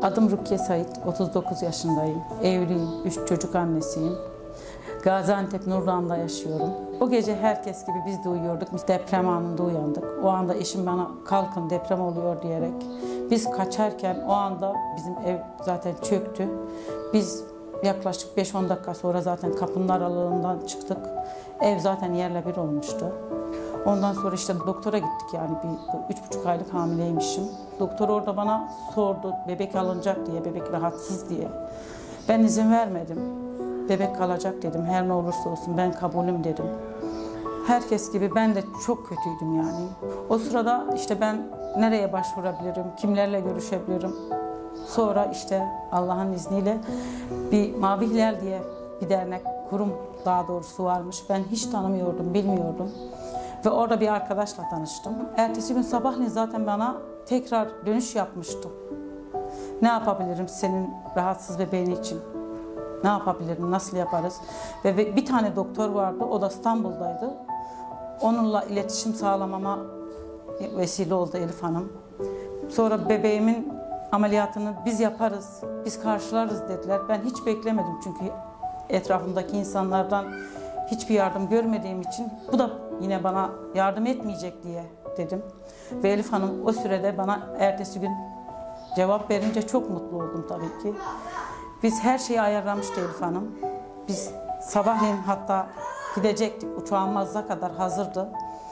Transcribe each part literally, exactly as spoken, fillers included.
Adım Rukiye Sait, otuz dokuz yaşındayım. Evliyim, üç çocuk annesiyim. Gaziantep Nurdan'da yaşıyorum. O gece herkes gibi biz de uyuyorduk. Biz deprem anında uyandık. O anda eşim bana kalkın deprem oluyor diyerek. Biz kaçarken o anda bizim ev zaten çöktü. Biz yaklaşık beş on dakika sonra zaten kapının aralığından çıktık. Ev zaten yerle bir olmuştu. Ondan sonra işte doktora gittik, yani bir üç buçuk aylık hamileymişim. Doktor orada bana sordu, bebek alınacak diye, bebek rahatsız diye. Ben izin vermedim. Bebek kalacak dedim, her ne olursa olsun ben kabulüm dedim. Herkes gibi ben de çok kötüydüm yani. O sırada işte ben nereye başvurabilirim, kimlerle görüşebilirim? Sonra işte Allah'ın izniyle bir Mavi Hilal diye bir dernek, kurum daha doğrusu varmış. Ben hiç tanımıyordum, bilmiyordum. Ve orada bir arkadaşla tanıştım. Ertesi gün sabahleyin zaten bana tekrar dönüş yapmıştı. Ne yapabilirim senin rahatsız bebeğin için? Ne yapabilirim, nasıl yaparız? Ve bir tane doktor vardı, o da İstanbul'daydı. Onunla iletişim sağlamama vesile oldu Elif Hanım. Sonra bebeğimin ameliyatını biz yaparız, biz karşılarız dediler. Ben hiç beklemedim çünkü etrafımdaki insanlardan hiçbir yardım görmediğim için bu da yine bana yardım etmeyecek diye dedim. Ve Elif Hanım o sürede bana ertesi gün cevap verince çok mutlu oldum tabii ki. Biz her şeyi ayarlamıştı Elif Hanım. Biz sabahleyin hatta gidecektik, uçağımıza kadar hazırdı.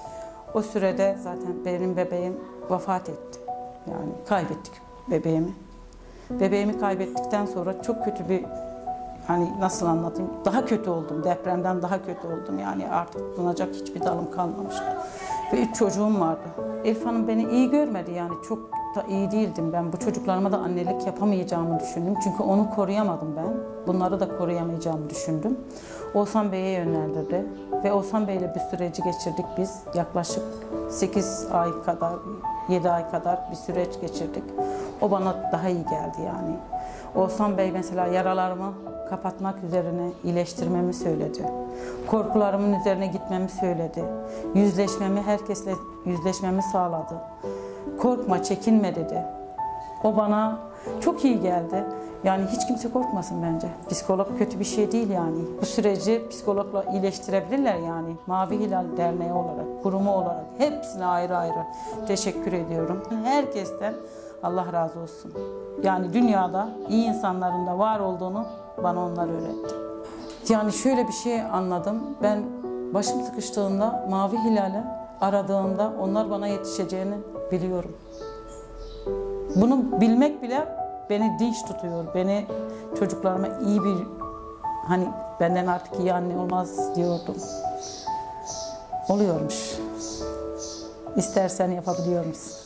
O sürede zaten benim bebeğim vefat etti. Yani kaybettik bebeğimi. Bebeğimi kaybettikten sonra çok kötü bir, hani nasıl anlatayım, daha kötü oldum, depremden daha kötü oldum. Yani artık tutunacak hiçbir dalım kalmamıştı. Ve üç çocuğum vardı. Elif Hanım beni iyi görmedi, yani çok da iyi değildim ben. Bu çocuklarıma da annelik yapamayacağımı düşündüm. Çünkü onu koruyamadım ben. Bunları da koruyamayacağımı düşündüm. Oğuzhan Bey'e yönlendirdi. Ve Oğuzhan Bey'le bir süreci geçirdik biz. Yaklaşık sekiz ay kadar, yedi ay kadar bir süreç geçirdik. O bana daha iyi geldi yani. Oğuzhan Bey mesela yaralarımı kapatmak üzerine iyileştirmemi söyledi. Korkularımın üzerine gitmemi söyledi. Yüzleşmemi, herkesle yüzleşmemi sağladı. Korkma, çekinme dedi. O bana çok iyi geldi. Yani hiç kimse korkmasın bence. Psikolog kötü bir şey değil yani. Bu süreci psikologla iyileştirebilirler yani. Mavi Hilal Derneği olarak, kurumu olarak hepsine ayrı ayrı teşekkür ediyorum. Herkesten Allah razı olsun. Yani dünyada iyi insanların da var olduğunu bana onlar öğretti. Yani şöyle bir şey anladım. Ben başım sıkıştığında Mavi Hilal'i aradığımda onlar bana yetişeceğini biliyorum. Bunu bilmek bile beni dinç tutuyor. Beni, çocuklarıma iyi bir, hani benden artık iyi anne olmaz diyordum. Oluyormuş. İstersen yapabiliyor musun?